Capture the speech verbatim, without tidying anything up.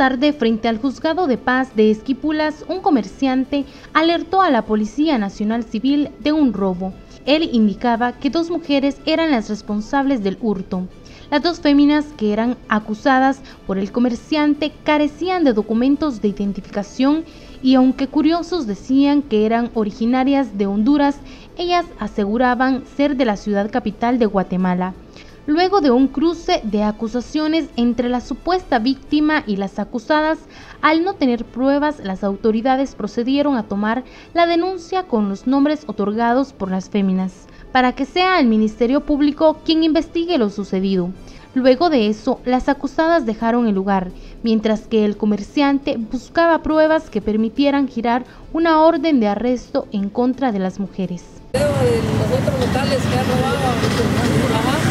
tarde, frente al Juzgado de Paz de Esquipulas, un comerciante alertó a la Policía Nacional Civil de un robo. Él indicaba que dos mujeres eran las responsables del hurto. Las dos féminas que eran acusadas por el comerciante carecían de documentos de identificación y aunque curiosos decían que eran originarias de Honduras, ellas aseguraban ser de la ciudad capital de Guatemala. Luego de un cruce de acusaciones entre la supuesta víctima y las acusadas, al no tener pruebas, las autoridades procedieron a tomar la denuncia con los nombres otorgados por las féminas, para que sea el Ministerio Público quien investigue lo sucedido. Luego de eso, las acusadas dejaron el lugar, mientras que el comerciante buscaba pruebas que permitieran girar una orden de arresto en contra de las mujeres. De los otros locales que han robado. Ajá.